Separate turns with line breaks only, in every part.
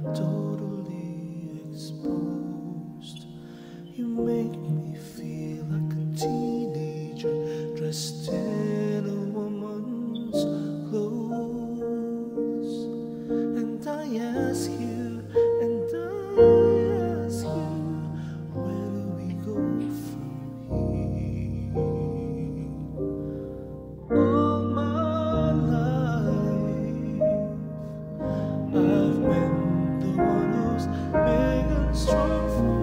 totally exposed. You make me feel like a teenager dressed in a woman's clothes. And I ask you, and I ask you, where do we go from here? All my life I've been the one who's big and strong for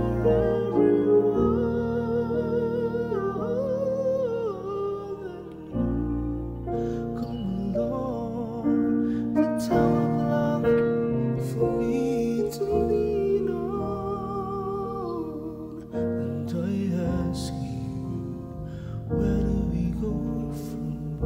everyone. Come along, the Towerblock for me to lean on. And I ask you, where do we go from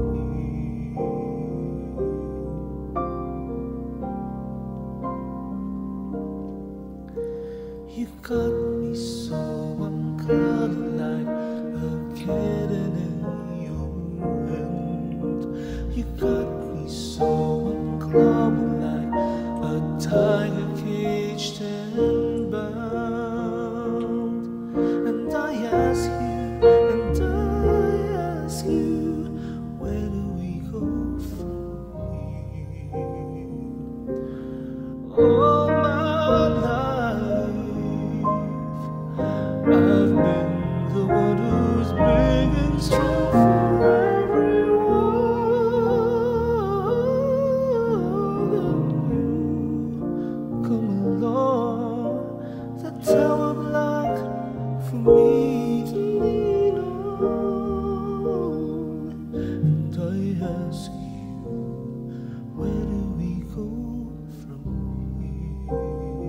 here? You got me so uncolored like a cannon in your hand. You got me so unclobbered like a tiger caged and bound. And I ask you, and I ask you, where do we go from here? All my life I've been the one who's big and strong for everyone. Come along, the Towerblock for me to lean on. And I ask you, where do we go from here?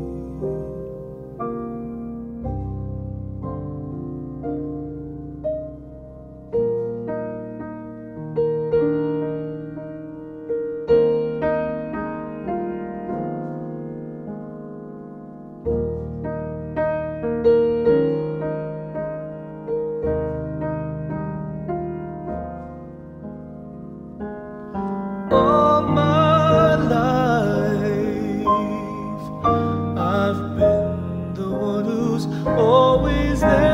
All my life I've been the one who's always there.